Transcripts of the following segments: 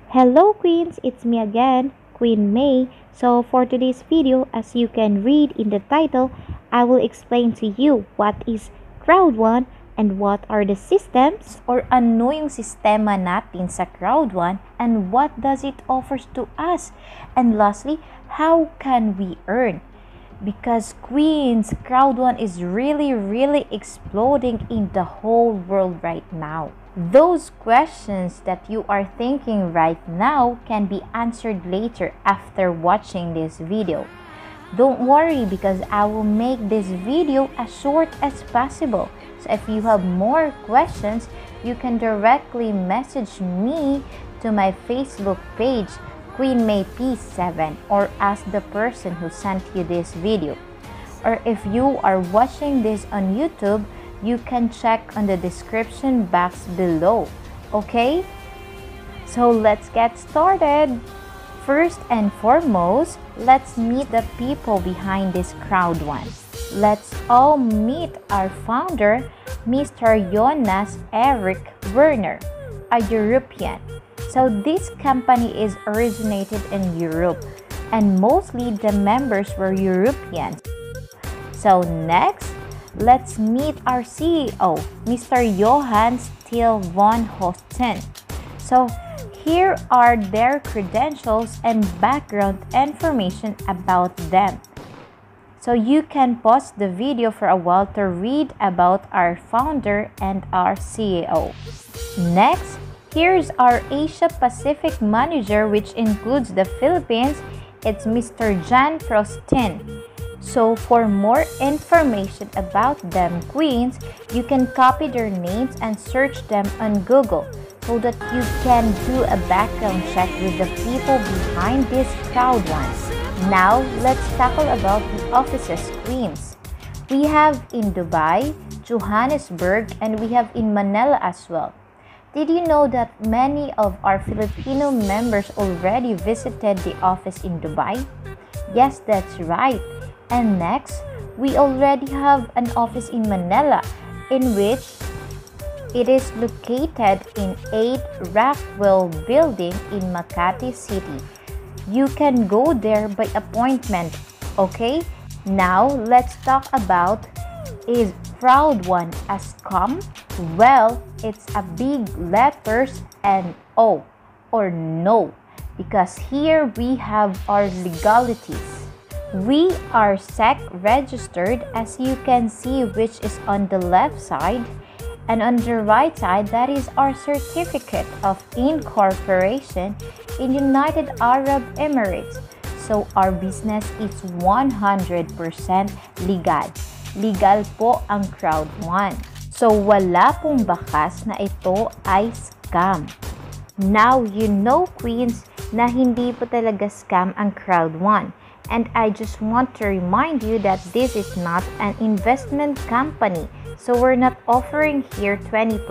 Hello Queens, it's me again, Queen May. So for today's video, as you can read in the title, I will explain to you what is Crowd1 and what are the systems or ano yung sistema natin sa Crowd1 and what does it offers to us. And lastly, how can we earn? Because Queens, Crowd1 is really exploding in the whole world right now. Those questions that you are thinking right now can be answered later after watching this video. Don't worry because I will make this video as short as possible. So if you have more questions, you can directly message me to my Facebook page, Queen May P7, or ask the person who sent you this video. Or if you are watching this on YouTube, you can check on the description box below. Okay? So let's get started. First and foremost, let's meet the people behind this Crowd1. Let's all meet our founder, Mr. Jonas Erik Werner, a European. So this company is originated in Europe and mostly the members were Europeans. So next, let's meet our CEO, Mr. Johan Steele von Hosten. So here are their credentials and background information about them. So you can pause the video for a while to read about our founder and our CEO. Next, here's our Asia Pacific manager, which includes the Philippines. It's Mr. Jan Prostin. So for more information about them Queens, you can copy their names and search them on Google so that you can do a background check with the people behind this Crowd1. Now, let's tackle about the offices Queens. We have in Dubai, Johannesburg, and we have in Manila as well. Did you know that many of our Filipino members already visited the office in Dubai? Yes, that's right. And next, we already have an office in Manila in which it is located in 8 Rockwell Building in Makati City. You can go there by appointment, okay? Now, let's talk about is Crowd1 a scam? Well, it's a big letters and O or no, because here we have our legalities. We are SEC registered, as you can see, which is on the left side, and on the right side, that is our certificate of incorporation in United Arab Emirates. So our business is 100% legal. Legal po ang Crowd1. So wala pong bakas na ito ay scam. Now you know Queens na hindi po talaga scam ang Crowd1. And I just want to remind you that this is not an investment company. So we're not offering here 20%,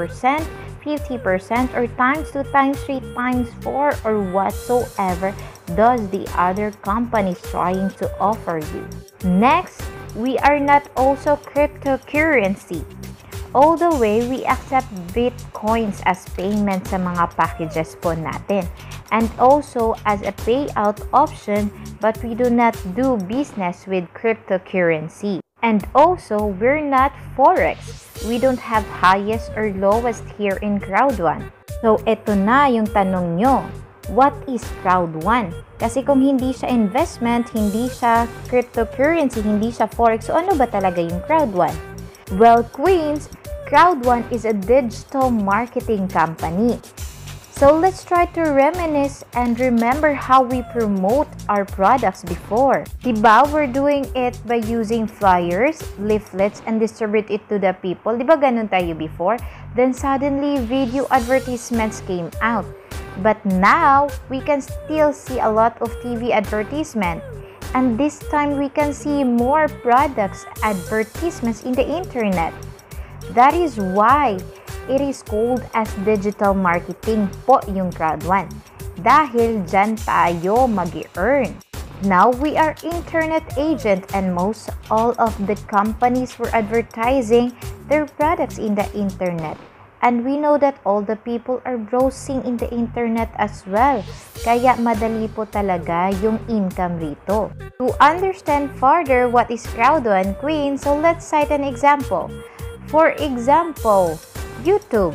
50%, or times 2, times 3, times 4, or whatsoever does the other companies trying to offer you. Next, we are not also cryptocurrency. All the way, we accept Bitcoins as payment sa mga packages po natin. And also as a payout option, but we do not do business with cryptocurrency. And also, we're not Forex. We don't have highest or lowest here in Crowd1. So, eto na yung tanong nyo. What is Crowd1? Kasi kung hindi siya investment, hindi siya cryptocurrency, hindi siya Forex, so ano ba talaga yung Crowd1? Well, Queens, Crowd1 is a digital marketing company. So let's try to reminisce and remember how we promote our products before. Diba, we're doing it by using flyers, leaflets, and distribute it to the people. Diba ganun tayo before? Then suddenly, video advertisements came out. But now, we can still see a lot of TV advertisement. And this time, we can see more products advertisements in the internet. That is why it is called as digital marketing po yung Crowd1. Dahil dyan tayo mag-earn. Now, we are internet agent and most all of the companies were advertising their products in the internet. And we know that all the people are browsing in the internet as well. Kaya madali po talaga yung income rito. To understand further what is Crowd 1 Queen, so let's cite an example. For example, YouTube.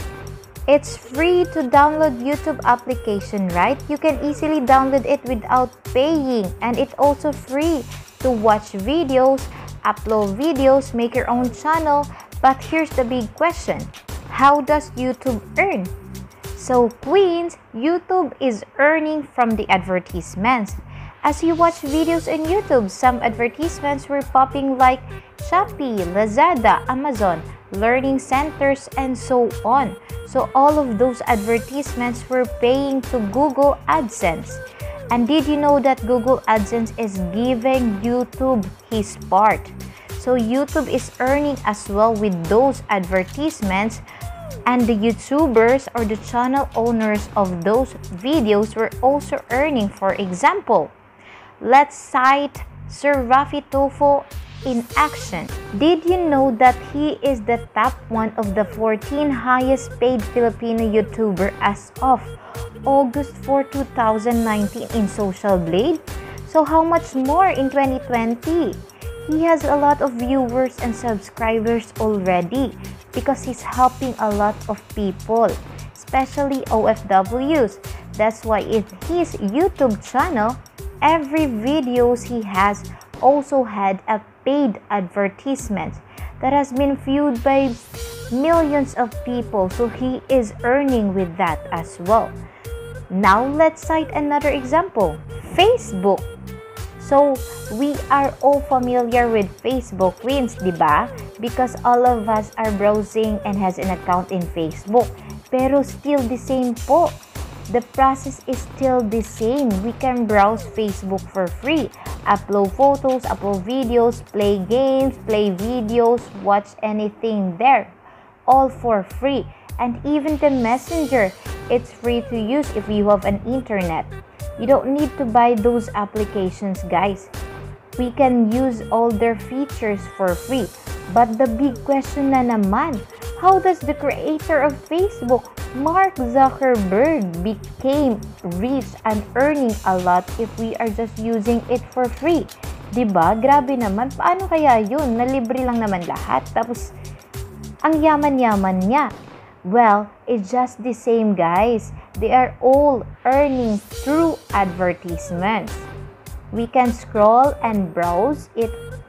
It's free to download YouTube application, right? You can easily download it without paying, and it's also free to watch videos, upload videos, make your own channel. But here's the big question. How does YouTube earn? So Queens, YouTube is earning from the advertisements. As you watch videos on YouTube, some advertisements were popping like Shopee, Lazada, Amazon, learning centers, and so on. So all of those advertisements were paying to Google AdSense. And did you know that Google AdSense is giving YouTube his part? So YouTube is earning as well with those advertisements, and the YouTubers or the channel owners of those videos were also earning. For example, let's cite Sir Rafi Tulfo in action. Did you know that he is the top one of the 14 highest paid Filipino YouTuber as of August 4, 2019 in Social Blade? So how much more in 2020? He has a lot of viewers and subscribers already because he's helping a lot of people, especially OFWs. That's why in his YouTube channel, every videos he has also had a paid advertisement that has been viewed by millions of people, so he is earning with that as well. Now let's cite another example, Facebook. So we are all familiar with Facebook Queens, diba? Because all of us are browsing and has an account in Facebook. Pero still the same po. The process is still the same. We can browse Facebook for free, upload photos, upload videos, play games, play videos, watch anything there, all for free. And even the Messenger, it's free to use if you have an internet. You don't need to buy those applications, guys. We can use all their features for free. But the big question na naman, how does the creator of Facebook, Mark Zuckerberg, became rich and earning a lot if we are just using it for free? Diba? Grabe naman. Paano kaya yun? Nalibre lang naman lahat. Tapos, ang yaman-yaman niya. Well, it's just the same, guys. They are all earning through advertisements. We can scroll and browse it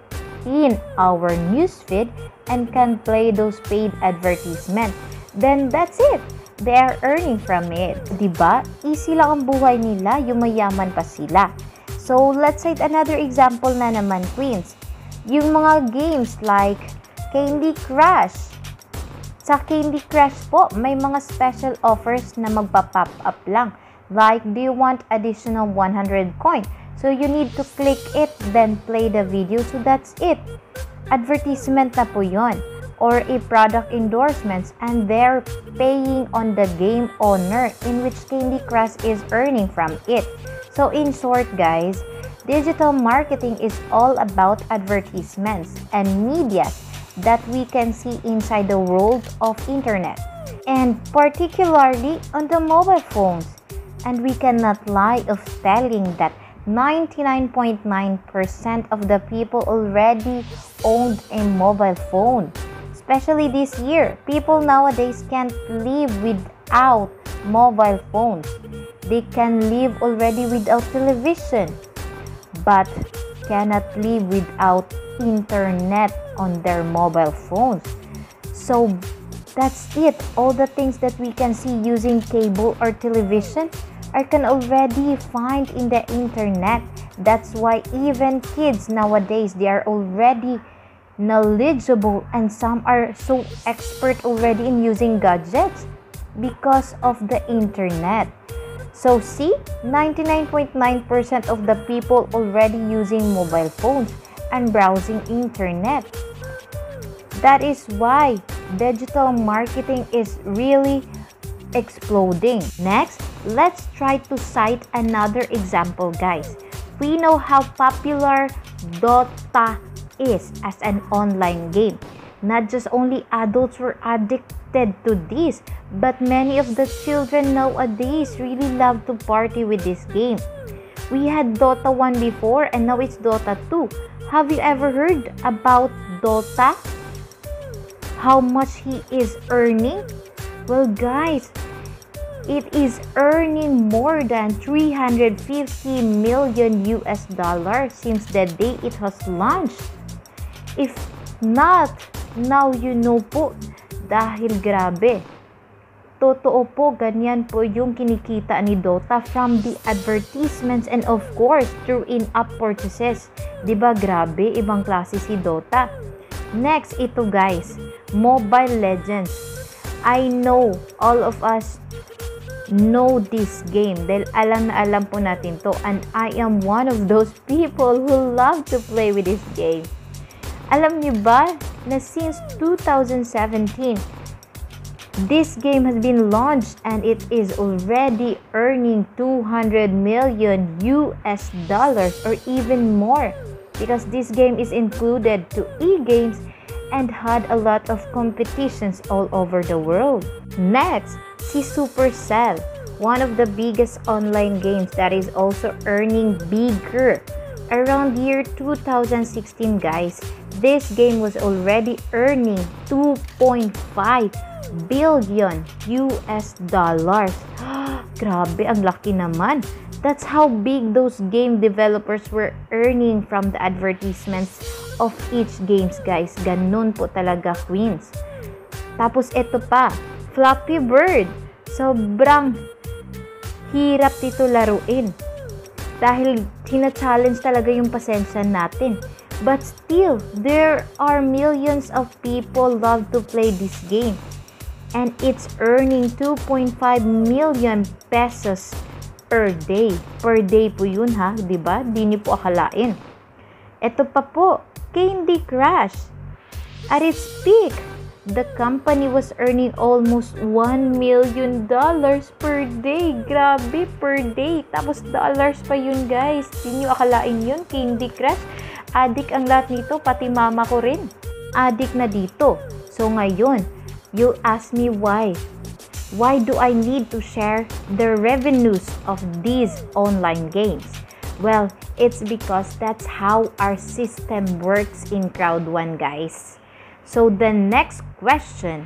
in our newsfeed and can play those paid advertisements. Then that's it. They are earning from it. Diba? Easy lang ang buhay nila, yumayaman pa sila. So, let's cite another example na naman, Queens. Yung mga games like Candy Crush. Sa Candy Crush po, may mga special offers na magpa-pop up lang. Like, do you want additional 100 coin? So, you need to click it, then play the video. So, that's it. Advertisement na po yun. Or a product endorsements, and they're paying on the game owner, in which Candy Crush is earning from it. So, in short, guys, digital marketing is all about advertisements and media that we can see inside the world of internet, and particularly on the mobile phones. And we cannot lie of telling that 99.9% of the people already owned a mobile phone. Especially this year, people nowadays can't live without mobile phones. They can live already without television, but cannot live without internet on their mobile phones. So that's it. All the things that we can see using cable or television I can already find in the internet. That's why even kids nowadays, they are already knowledgeable, and some are so expert already in using gadgets because of the internet. So see, 99.9% of the people already using mobile phones and browsing internet. That is why digital marketing is really exploding. Next, let's try to cite another example, guys. We know how popular Dota is as an online game. Not just only adults were addicted addicted to this. But many of the children nowadays really love to party with this game. We had Dota 1 before and now it's Dota 2. Have you ever heard about Dota? How much he is earning? Well guys, it is earning more than 350 million US dollars since the day it was launched. If not, now you know po, dahil grabe. Totoo po, ganyan po yung kinikita ni Dota from the advertisements and of course through in-app purchases. Diba grabe, ibang klase si Dota. Next, ito guys, Mobile Legends. I know all of us know this game dahil alam na alam po natin to, and I am one of those people who love to play with this game. Alam niyo ba na since 2017, this game has been launched and it is already earning 200 million US dollars or even more because this game is included to e-games and had a lot of competitions all over the world. Next, si Supercell, one of the biggest online games that is also earning bigger. Around year 2016 guys, this game was already earning 2.5 billion US dollars. Grabe, ang laki naman. That's how big those game developers were earning from the advertisements of each games guys. Ganun po talaga, queens. Tapos ito pa, Flappy Bird. Sobrang hirap dito laruin. Dahil tina-challenge talaga yung pasensya natin. But still, there are millions of people love to play this game. And it's earning 2.5 million pesos per day. Per day po yun ha, diba? Di niyo po akalain. Ito pa po, Candy Crush. At its peak, the company was earning almost $1 million per day. Grabe, per day. Tapos dollars pa yun guys. Di niyo akalain yun, Candy Crush. Addict ang lahat nito, pati mama ko rin. Addict na dito. So ngayon, you'll ask me why. Why do I need to share the revenues of these online games? Well, it's because that's how our system works in Crowd1 guys. So the next question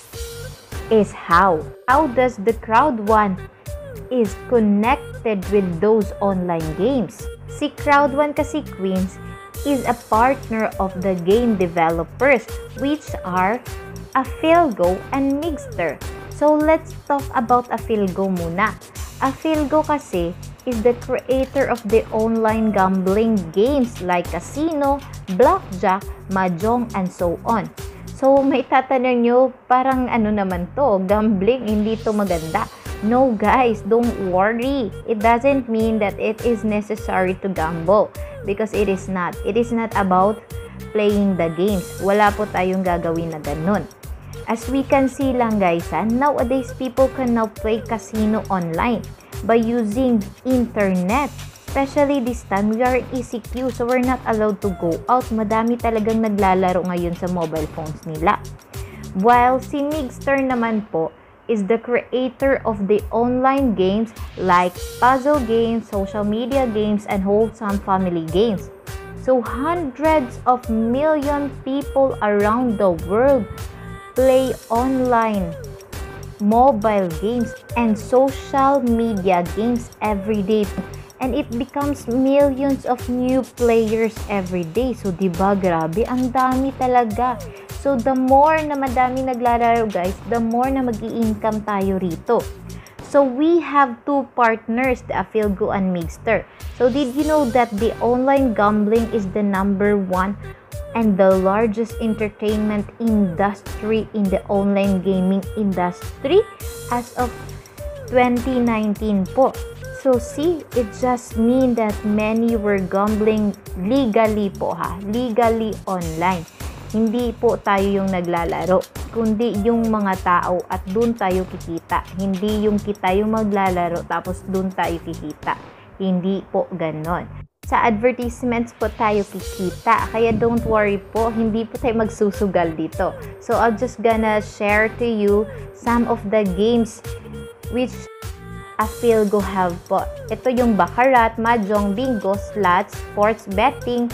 is how? How does the Crowd1 is connected with those online games? Si Crowd1 kasi queens is a partner of the game developers which are Afilgo and Migster. So let's talk about Afilgo muna. Afilgo kasi is the creator of the online gambling games like casino, blackjack, mahjong, and so on. So may tatanong nyo, parang ano naman to, gambling, hindi to maganda. No guys, don't worry. It doesn't mean that it is necessary to gamble because it is not. It is not about playing the games. Wala po tayong gagawin na ganun. As we can see lang guys, nowadays people can now play casino online by using internet. Especially this time, we are in ECQ, so we're not allowed to go out. Madami talagang naglalaro ngayon sa mobile phones nila. While si Migster naman po is the creator of the online games like puzzle games, social media games, and wholesome family games. So hundreds of million people around the world play online mobile games and social media games every day. And it becomes millions of new players every day. So, diba, grabe, ang dami talaga. So, the more na madami naglalaro, guys, the more na mag-i-income tayo rito. So, we have two partners, the Afilgo and Migster. So, did you know that the online gambling is the #1 and the largest entertainment industry in the online gaming industry as of 2019 po? So see, it just means that many were gambling legally po ha, legally online. Hindi po tayo yung naglalaro, kundi yung mga tao at dun tayo kikita. Hindi yung kita yung maglalaro tapos dun tayo kikita. Hindi po ganon. sa advertisements po tayo kikita. Kaya don't worry po, hindi po tayo magsusugal dito. So, I'll just gonna share to you some of the games which a Philgo have po. Ito yung Baccarat, Mahjong, Bingo, Slots, Sports Betting,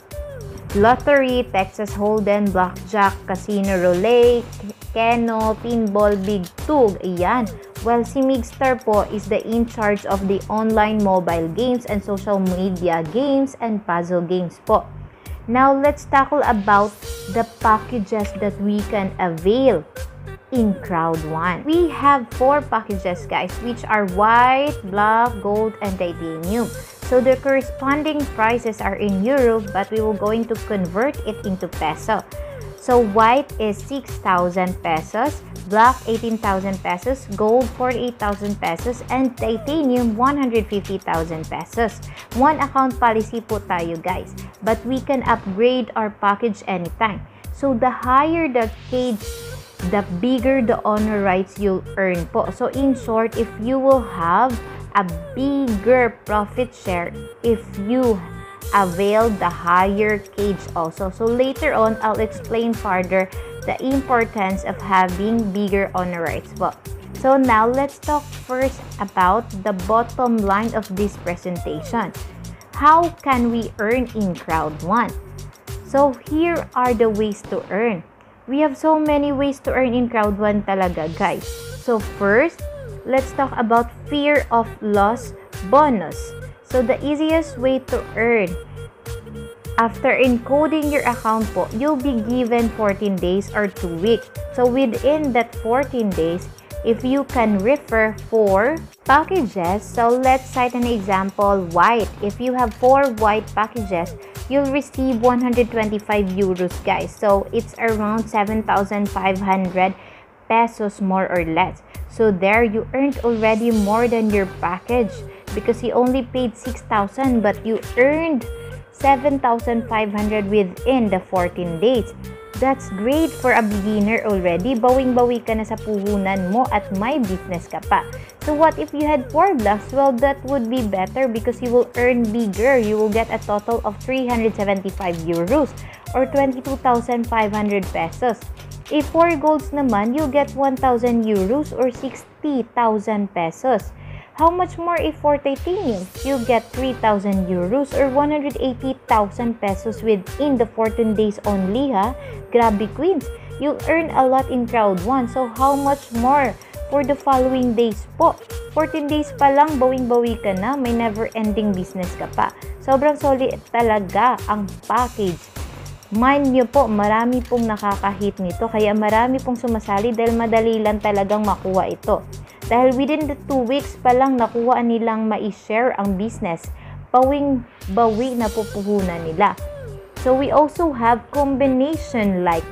Lottery, Texas Hold'em, Blackjack, Casino Roulette, Keno, Pinball, Big Tug. Ayan. Well, si Migstar po is the in charge of the online mobile games and social media games and puzzle games po. Now, let's tackle about the packages that we can avail in Crowd1. We have 4 packages, guys, which are white, black, gold, and titanium. So, the corresponding prices are in euro, but we will going to convert it into peso. So, white is 6,000 pesos, black 18,000 pesos, gold 48,000 pesos, and titanium 150,000 pesos. One account policy po tayo, guys, but we can upgrade our package anytime. So, the higher the cage, the bigger the honor rights you'll earn po. So, in short, if you will have a bigger profit share if you avail the higher cage also. So later on, I'll explain further the importance of having bigger honor rights po. So now, let's talk first about the bottom line of this presentation. How can we earn in Crowd1? So here are the ways to earn. We have so many ways to earn in Crowd1 talaga, guys. So first, let's talk about fear of loss bonus. So, the easiest way to earn, after encoding your account po, you'll be given 14 days or 2 weeks. So, within that 14 days, if you can refer 4 packages, so let's cite an example, white. If you have 4 white packages, you'll receive 125 euros, guys. So, it's around 7,500 pesos more or less. So, there you earned already more than your package, because you only paid 6,000 but you earned 7,500 within the 14 days. That's great for a beginner already. Bawing-bawi ka na sa puhunan mo at may business ka pa. So what if you had 4 blocks? Well, that would be better because you will earn bigger. You will get a total of 375 euros or 22,500 pesos. If 4 golds naman, you'll get 1,000 euros or 60,000 pesos. How much more if 4 titanium? You get 3,000 euros or 180,000 pesos within the 14 days only, ha? Grabe, queens. You'll earn a lot in Crowd1. So, how much more for the following days po? 14 days pa lang, bawing-bawi ka na. May never-ending business ka pa. Sobrang solid talaga ang package. Mind nyo po, marami pong nakaka-hit nito. Kaya marami pong sumasali dahil madali lang talagang makuha ito. Dahil within the 2 weeks pa lang nakuha nilang ma-share ang business, bawing-bawi na pupuhunan nila. So we also have combination like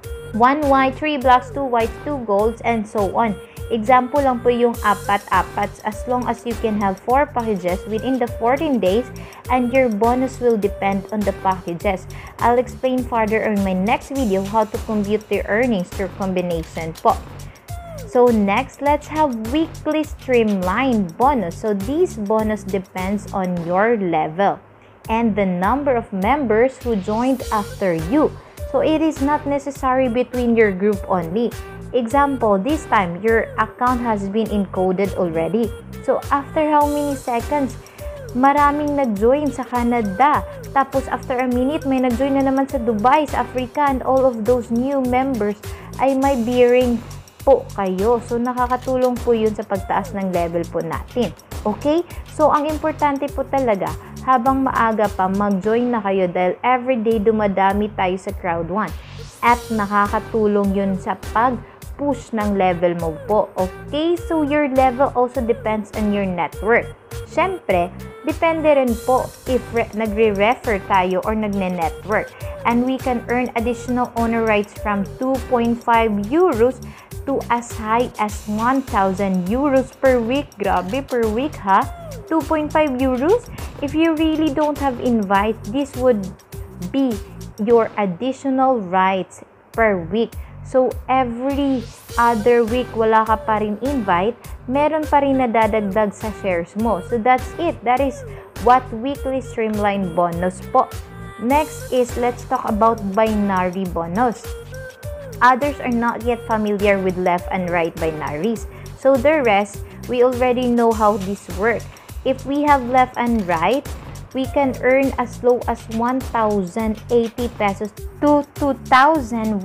1 white, 3 blacks, 2 whites, 2 golds, and so on. Example lang po yung apat-apat as long as you can have 4 packages within the 14 days and your bonus will depend on the packages. I'll explain further on my next video how to compute the earnings through combination po. So next, let's have weekly streamline bonus. So this bonus depends on your level and the number of members who joined after you. So it is not necessary between your group only. Example, this time your account has been encoded already. So after how many seconds, maraming nag-join sa Canada. Tapos after a minute, may nag-join na naman sa Dubai, sa Africa, and all of those new members ay may bearing po kayo. So, nakakatulong po yun sa pagtaas ng level po natin. Okay? So, ang importante po talaga, habang maaga pa, mag-join na kayo dahil everyday dumadami tayo sa Crowd1. At nakakatulong yun sa pag-push ng level mo po. Okay? So, your level also depends on your network. Siyempre, depende rin po if nagre-refer tayo or nagne-network. And we can earn additional honor rights from 2.5 euros to as high as 1,000 euros per week. Grabe, per week ha? 2.5 euros? If you really don't have invite, this would be your additional rights per week. So, every other week wala ka pa rin invite, meron pa rin nadadagdag sa shares mo. So, that's it. That is what weekly streamline bonus po. Next is, let's talk about binary bonus. Others are not yet familiar with left and right binaries. So, the rest, we already know how this works. If we have left and right, we can earn as low as 1,080 pesos to 2,160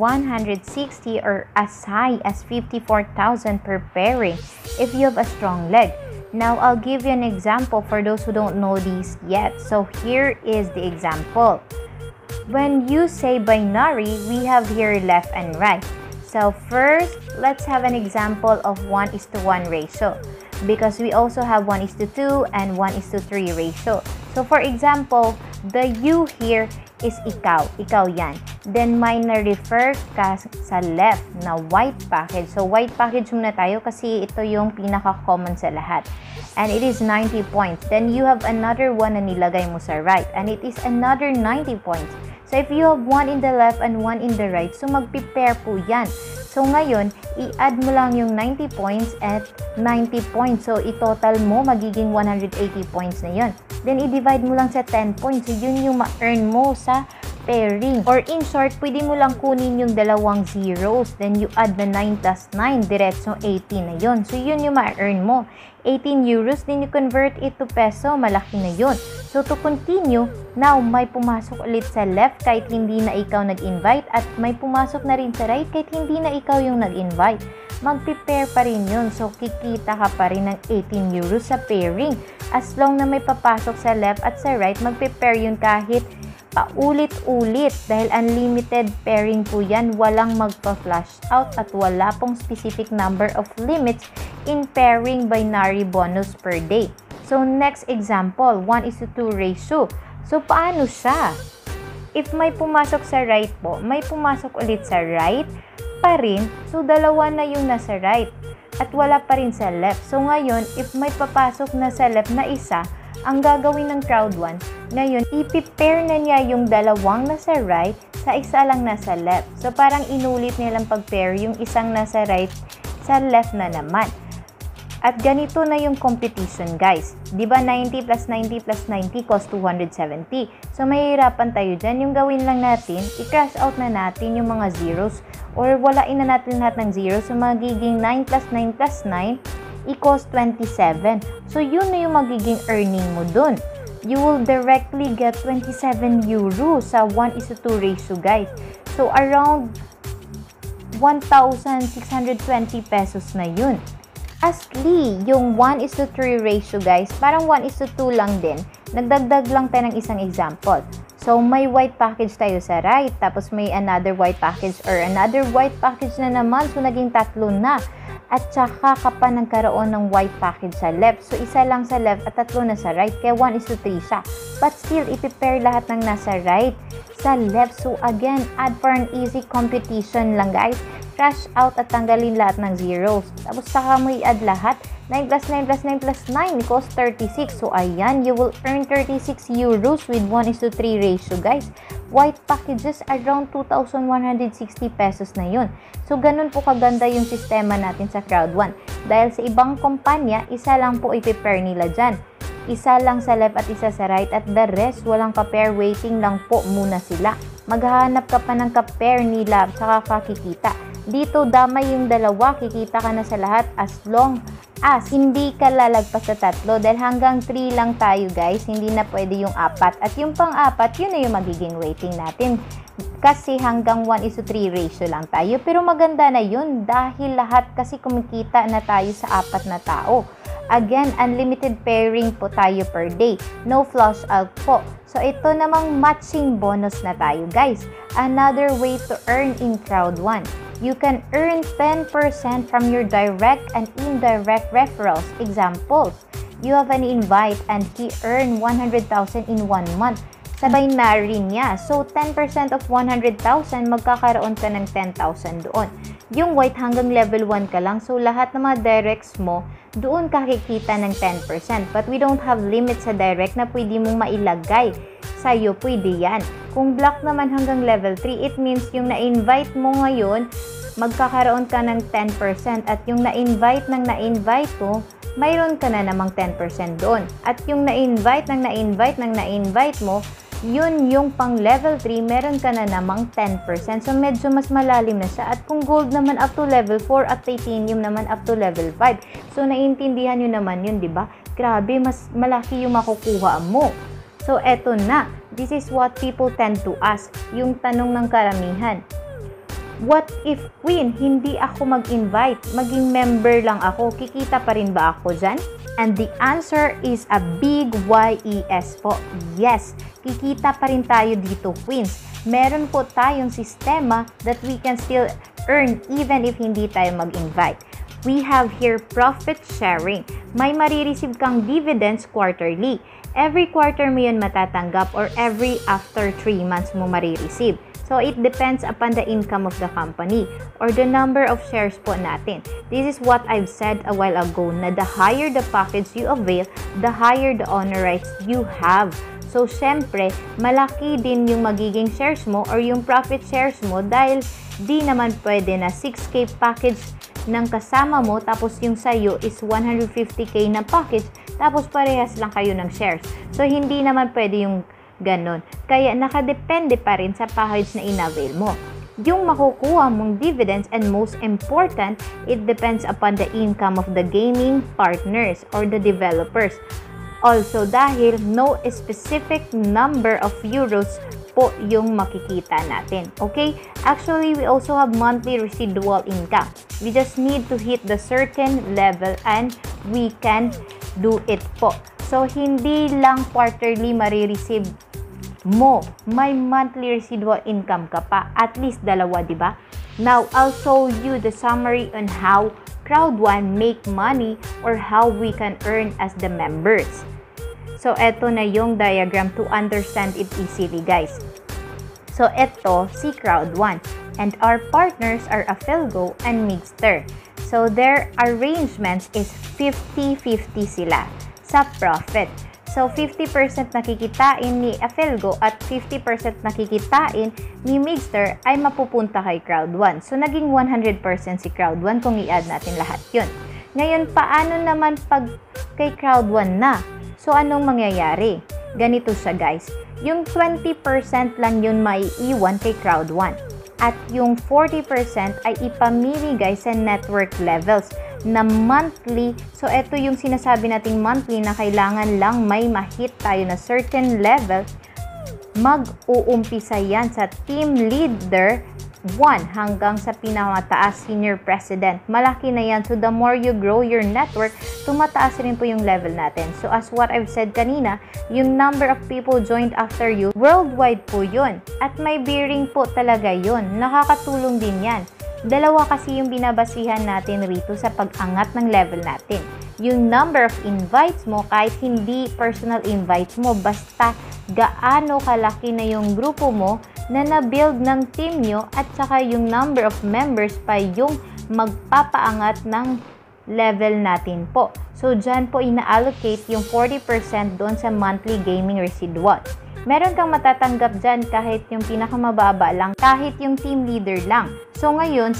or as high as 54,000 per pairing if you have a strong leg. Now, I'll give you an example for those who don't know these yet. So, here is the example. When you say binary, we have here left and right. So, first, let's have an example of 1:1 ratio because we also have 1:2 and 1:3 ratio. So, for example, the you here is ikaw. Ikaw yan. Then, may na-refer ka sa left na white package. So, white package muna tayo kasi ito yung pinaka-common sa lahat. And it is 90 points. Then, you have another one na nilagay mo sa right. And it is another 90 points. So, if you have one in the left and one in the right, so magpi-pair po yan. So, ngayon, i-add mo lang yung 90 points at 90 points. So, i-total mo, magiging 180 points na yun. Then, i-divide mo lang sa 10 points. So, yun yung ma-earn mo sa pairing. Or in short, pwede mo lang kunin yung dalawang zeros. Then, you add the 9 plus 9, diretso 18 na yun. So, yun yung ma-earn mo. 18 euros, then you convert it to peso, malaki na yun. So, to continue, now, may pumasok ulit sa left kahit hindi na ikaw nag-invite at may pumasok na rin sa right kahit hindi na ikaw yung nag-invite. Mag-prepare pa rin yun. So, kikita ka pa rin ng 18 euros sa pairing. As long na may papasok sa left at sa right, mag-prepare yun kahit paulit-ulit dahil unlimited pairing po yan, walang magpa-flash out at wala pong specific number of limits in pairing binary bonus per day. So, next example, 1:2 ratio. So, paano siya? If may pumasok sa right po, may pumasok ulit sa right pa rin, so dalawa na yung nasa right at wala pa rin sa left. So, ngayon, if may papasok na sa left na isa, ang gagawin ng crowd 1, ngayon, ipipair na niya yung dalawang nasa right sa isa lang nasa left. So, parang inulit nilang pag-pair yung isang nasa right sa left na naman. At ganito na yung competition, guys. Diba 90 plus 90 plus 90 cost 270. So, mahihirapan tayo dyan. Yung gawin lang natin, i-crash out na natin yung mga zeros or walain na natin lahat ng zeros. So, magiging 9 plus 9 plus 9 equals 27. So, yun na yung magiging earning mo dun. You will directly get 27 euros sa 1:2 ratio, guys. So, around 1,620 pesos na yun. Lastly, yung 1:3 ratio, guys, parang 1:2 lang din. Nagdagdag lang tayo ng isang example. So, may white package tayo sa right, tapos may another white package or another white package na naman. So, naging tatlo na. At saka ka pa nagkaroon ng white package sa left. So, isa lang sa left at tatlo na sa right. Kaya 1:3 siya. But still, ipipair lahat ng nasa right sa left. So, again, add for an easy competition lang, guys. Crash out at tanggalin lahat ng zeros. Tapos, saka mo i-add lahat. 9 plus 9 plus 9 plus 9 equals 36. So, ayan, you will earn 36 euros with 1:3 ratio, guys. White packages around 2,160 pesos na yun. So, ganun po kaganda yung sistema natin sa Crowd 1. Dahil sa ibang kumpanya, isa lang po i-pair nila dyan. Isa lang sa left at isa sa right at the rest, walang ka-pair, waiting lang po muna sila. Maghahanap ka pa ng ka-pair nila, saka kakikita. Dito, damay yung dalawa, kikita ka na sa lahat as long as hindi ka lalagpas sa tatlo. Dahil hanggang 3 lang tayo, guys, hindi na pwede yung 4. At yung pang-4, yun na yung magiging waiting natin. Kasi hanggang 1:3 ratio lang tayo. Pero maganda na yun dahil lahat kasi kumikita na tayo sa 4 na tao. Again, unlimited pairing po tayo per day. No flush out po. So, ito namang matching bonus na tayo, guys. Another way to earn in Crowd 1. You can earn 10% from your direct and indirect referrals. Examples, you have an invite and he earned 100,000 in 1 month. Sabay na rin niya. So, 10% of 100,000, magkakaroon ka ng 10,000 doon. Yung white hanggang level 1 ka lang. So, lahat ng mga directs mo, doon kakikita ng 10%. But we don't have limit sa direct na pwede mong mailagay. Sa'yo, pwede yan. Kung black naman hanggang level 3, it means yung na-invite mo ngayon, magkakaroon ka ng 10% at yung na-invite mo, mayroon ka na namang 10% doon. At yung na-invite mo, yun yung pang level 3, meron ka na namang 10%. So, medyo mas malalim na siya. At kung gold naman up to level 4 at titanium naman up to level 5. So, naiintindihan nyo naman yun, di ba? Grabe, mas malaki yung makukuha mo. So, eto na. This is what people tend to ask. Yung tanong ng karamihan. What if, Queen, hindi ako mag-invite? Maging member lang ako. Kikita pa rin ba ako dyan? And the answer is a big YES po. Yes, kikita pa rin tayo dito, Queens. Meron po tayong sistema that we can still earn even if hindi tayo mag-invite. We have here profit sharing. May marireceive kang dividends quarterly. Every quarter mo yun matatanggap or every after 3 months mo marireceive. So, it depends upon the income of the company or the number of shares po natin. This is what I've said a while ago na the higher the package you avail, the higher the honor rights you have. So, syempre, malaki din yung magiging shares mo or yung profit shares mo dahil di naman pwede na 6K package ng kasama mo tapos yung sayo is 150K na package tapos parehas lang kayo ng shares. So, hindi naman pwede yung ganon. Kaya nakadepende pa rin sa package na inavail mo. Yung makukuha mong dividends and most important, it depends upon the income of the gaming partners or the developers. Also, dahil no specific number of euros po yung makikita natin. Okay? Actually, we also have monthly residual income. We just need to hit the certain level and we can do it po. So, hindi lang quarterly marireceive mo, may monthly residual income ka pa, at least dalawa, di ba? Now, I'll show you the summary on how Crowd1 make money or how we can earn as the members. So, eto na yung diagram to understand it easily, guys. So, eto si Crowd1 and our partners are Afelgo and Mixter. So, their arrangements is 50-50 sila sa profit. So, 50% nakikitain ni Afelgo at 50% nakikitain ni Mixter ay mapupunta kay Crowd1. So, naging 100% si Crowd1 kung i-add natin lahat yun. Ngayon, paano naman pag kay Crowd1 na? So, anong mangyayari? Ganito siya, guys. Yung 20% lang yun maiiwan kay Crowd1. At yung 40% ay ipamimigay sa network levels na monthly. So, ito yung sinasabi nating monthly na kailangan lang may ma-hit tayo na certain level. Mag-uumpisa yan sa team leader 1 hanggang sa pinamataas senior president. Malaki na yan. So, the more you grow your network, tumataas rin po yung level natin. So, as what I've said kanina, yung number of people joined after you, worldwide po yun. At may bearing po talaga yun. Nakakatulong din yan. Dalawa kasi yung binabasihan natin rito sa pag-angat ng level natin. Yung number of invites mo, kahit hindi personal invites mo, basta gaano kalaki na yung grupo mo na na-build ng team nyo at saka yung number of members pa yung magpapaangat ng level natin po. So, dyan po ina-allocate yung 40% doon sa monthly gaming residual. Meron kang matatanggap dyan kahit yung pinakamababa lang, kahit yung team leader lang. So, ngayon,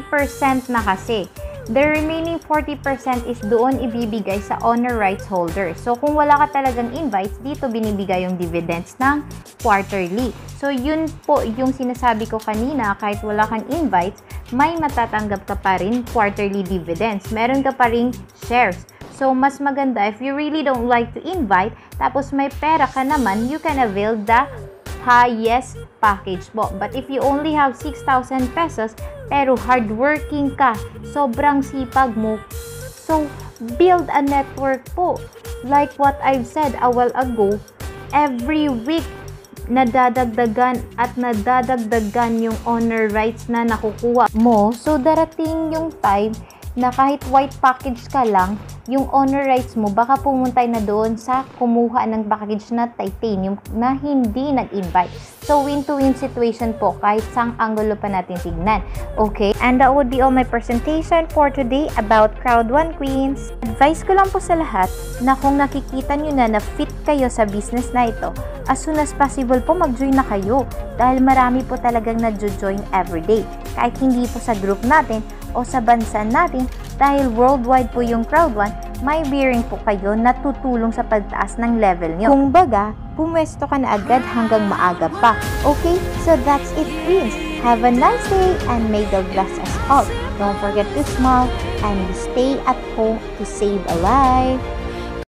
60% na kasi. The remaining 40% is doon ibibigay sa honor rights holder. So, kung wala ka talagang invites, dito binibigay yung dividends ng quarterly. So, yun po yung sinasabi ko kanina, kahit wala kang invites, may matatanggap ka pa rin quarterly dividends. Meron ka pa rin shares. So, mas maganda, if you really don't like to invite, tapos may pera ka naman, you can avail the highest package po. But if you only have 6,000 pesos, pero hardworking ka, sobrang sipag mo, so, build a network po. Like what I've said a while ago, every week, nadadagdagan at nadadagdagan yung honor rights na nakukuha mo. So, darating yung time na kahit white package ka lang, yung honor rights mo, baka pumuntay na doon sa kumuha ng package na titanium na hindi nag-invite. So, win-to-win situation po kahit sang angulo pa natin tignan. Okay? And that would be all my presentation for today about Crowd1 Queens. Advice ko lang po sa lahat na kung nakikita nyo na fit kayo sa business na ito, as soon as possible po mag-join na kayo dahil marami po talagang nag-join everyday. kahit hindi po sa group natin o sa bansa natin, dahil worldwide po yung Crowd 1, may bearing po kayo na tutulong sa pagtaas ng level nyo. Kung baga, pumwesto ka na agad hanggang maaga pa. Okay, so that's it, Queens. Have a nice day and may God bless us all. Don't forget to smile and stay at home to save a life.